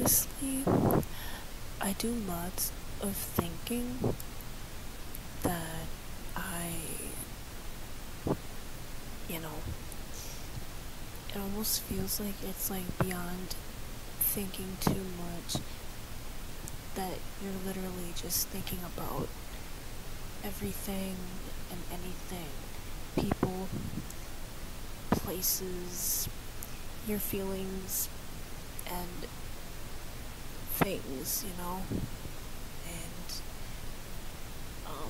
honestly, I do lots of thinking that I, you know, it almost feels like it's like beyond thinking too much, that you're literally just thinking about everything and anything, people, places, your feelings, and things, and, um,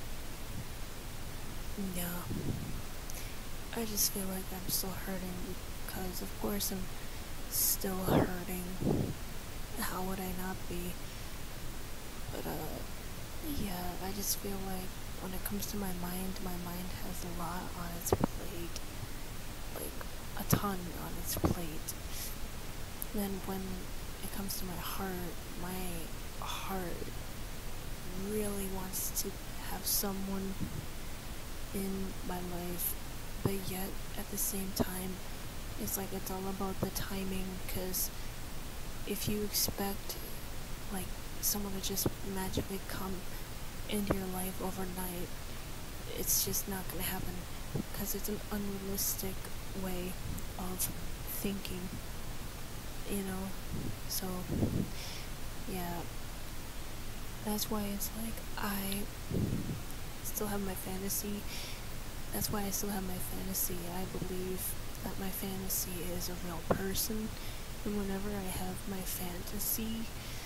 yeah, I just feel like I'm still hurting because, of course, I'm still hurting. How would I not be? But, yeah, I just feel like when it comes to my mind has a lot on its plate, like a ton on its plate. Then when it comes to my heart really wants to have someone in my life, but yet at the same time, it's like it's all about the timing, because if you expect like someone to just magically come into your life overnight, it's just not gonna happen, because it's an unrealistic way of thinking, so yeah, that's why it's like I still have my fantasy. That's why I still have my fantasy. I believe that my fantasy is a real person, and whenever I have my fantasy,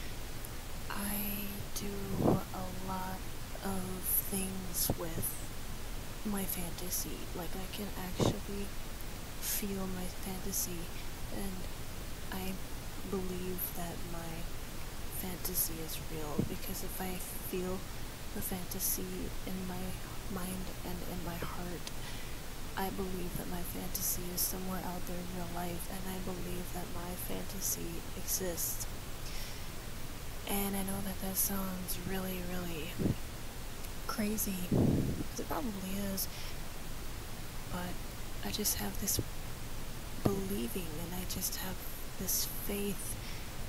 I do a lot of things with my fantasy. Like, I can actually feel my fantasy, and I believe that my fantasy is real, because if I feel the fantasy in my mind and in my heart, I believe that my fantasy is somewhere out there in real life, and I believe that my fantasy exists. And I know that that sounds really, really crazy, because it probably is, but I just have this believing, and I just have this faith,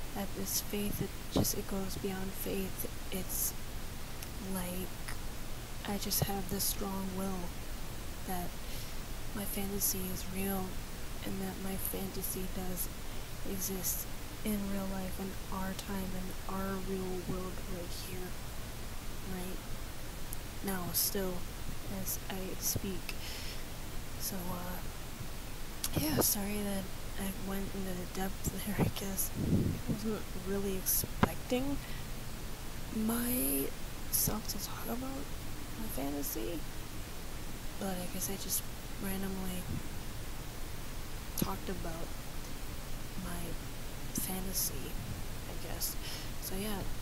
it goes beyond faith. It's like I just have this strong will that my fantasy is real, and that my fantasy does exist in real life, in our time, in our real world right here, right now, still, as I speak. So, yeah, sorry that I went into the depth there, I guess. I wasn't really expecting myself to talk about my fantasy, but I guess I just randomly talked about my fantasy, I guess. So yeah,